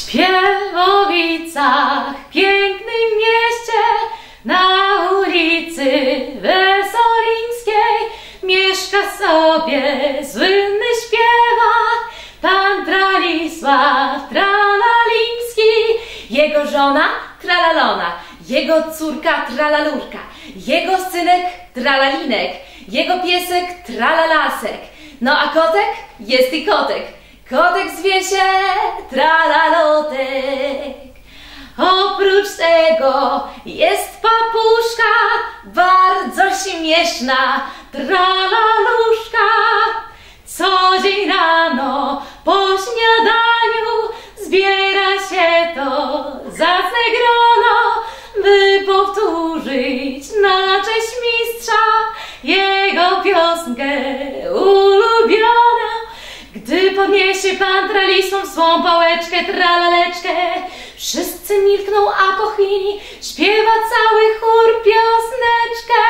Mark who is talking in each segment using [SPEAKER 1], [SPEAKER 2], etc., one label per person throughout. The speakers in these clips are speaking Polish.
[SPEAKER 1] Śpiewowicach, pięknym mieście, na ulicy Wesolińskiej mieszka sobie słynny śpiewak, pan Tralisław Tralaliński. Jego żona Tralalona, jego córka Tralalurka, jego synek Tralalinek, jego piesek Tralalasek. No a kotek? Jest i kotek. Kotek zwie się Tralalotek. Oprócz tego jest papuszka, bardzo śmieszna Tralaluszka. Co dzień rano po śniadaniu zbiera się to zacne grono, by powtórzyć na cześć mistrza jego piosenkę ulubioną. Gdy podniesie pan Tralisław swą pałeczkę, tralaleczkę, wszyscy milkną, a po chwili śpiewa cały chór pioseneczkę.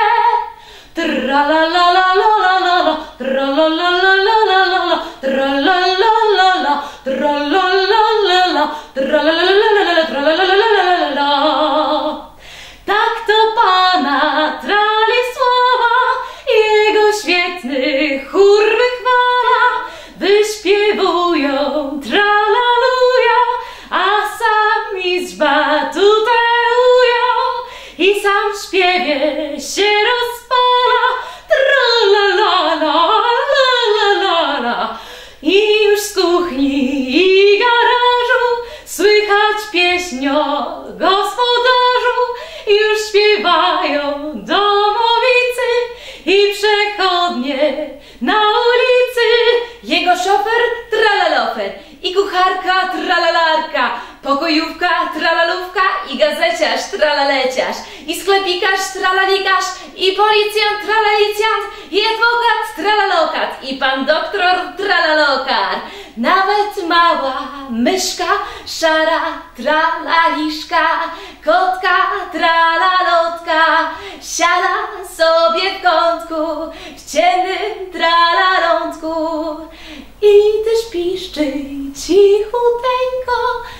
[SPEAKER 1] Tralalalala, tralalalala, tralalalala, tralalalala, tralalalala, tralalalala. Tak to pana Tralisława jego świetny chór wychwala. Wyśpiewują, tralalują, a sam mistrz batutelują i sam w śpiewie się rozpala. Tralalala, lalalala. I już z kuchni i garażu słychać pieśń o gospodarzu. Już śpiewają domowicy i przechodnie na ulicy. Jego szofer tralalofer i kucharka tralalarka, pokojówka tralalówka i gazeciarz tralaleciarz i sklepikarz tralalikarz i policjant tralalicjant i adwokat tralalokat i pan doktor tralalokar. Nawet mała myszka szara tralaliszka, kotka tralalotka siada sobie w kątku w ciemnym tralalątku i też piszczy cichuteńko